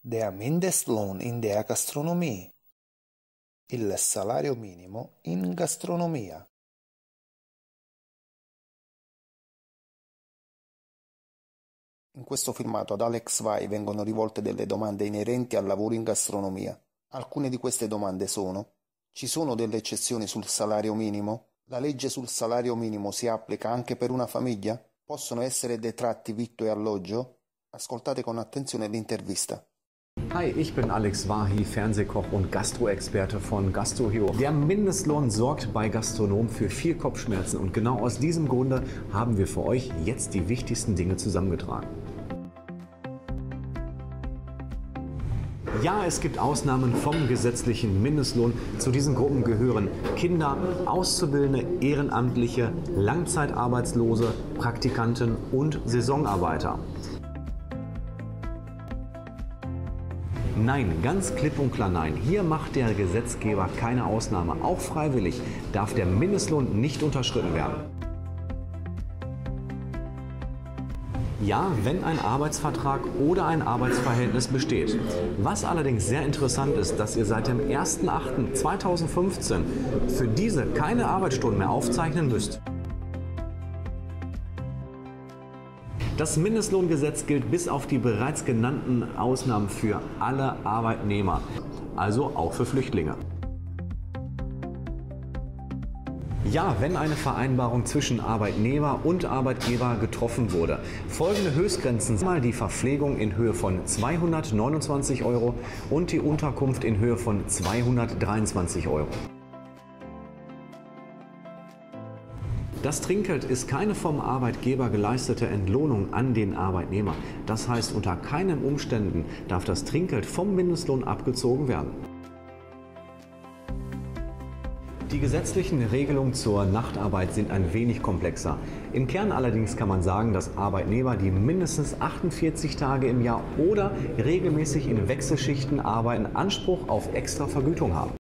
Der Mindestlohn in der Gastronomie. Il salario minimo in gastronomia. In questo filmato ad Alex Vai vengono rivolte delle domande inerenti al lavoro in gastronomia. Alcune di queste domande sono: ci sono delle eccezioni sul salario minimo? La legge sul salario minimo si applica anche per una famiglia? Possono essere detratti vitto e alloggio? Ascoltate con attenzione l'intervista. Hi, ich bin Alex Wahi, Fernsehkoch und Gastroexperte von GastroHero. Der Mindestlohn sorgt bei Gastronomen für viel Kopfschmerzen und genau aus diesem Grunde haben wir für euch jetzt die wichtigsten Dinge zusammengetragen. Ja, es gibt Ausnahmen vom gesetzlichen Mindestlohn. Zu diesen Gruppen gehören Kinder, Auszubildende, Ehrenamtliche, Langzeitarbeitslose, Praktikanten und Saisonarbeiter. Nein, ganz klipp und klar nein. Hier macht der Gesetzgeber keine Ausnahme. Auch freiwillig darf der Mindestlohn nicht unterschritten werden. Ja, wenn ein Arbeitsvertrag oder ein Arbeitsverhältnis besteht. Was allerdings sehr interessant ist, dass ihr seit dem 01.08.2015 für diese keine Arbeitsstunden mehr aufzeichnen müsst. Das Mindestlohngesetz gilt bis auf die bereits genannten Ausnahmen für alle Arbeitnehmer, also auch für Flüchtlinge. Ja, wenn eine Vereinbarung zwischen Arbeitnehmer und Arbeitgeber getroffen wurde. Folgende Höchstgrenzen sind mal die Verpflegung in Höhe von 229 € und die Unterkunft in Höhe von 223 €. Das Trinkgeld ist keine vom Arbeitgeber geleistete Entlohnung an den Arbeitnehmer. Das heißt, unter keinen Umständen darf das Trinkgeld vom Mindestlohn abgezogen werden. Die gesetzlichen Regelungen zur Nachtarbeit sind ein wenig komplexer. Im Kern allerdings kann man sagen, dass Arbeitnehmer, die mindestens 48 Tage im Jahr oder regelmäßig in Wechselschichten arbeiten, Anspruch auf extra Vergütung haben.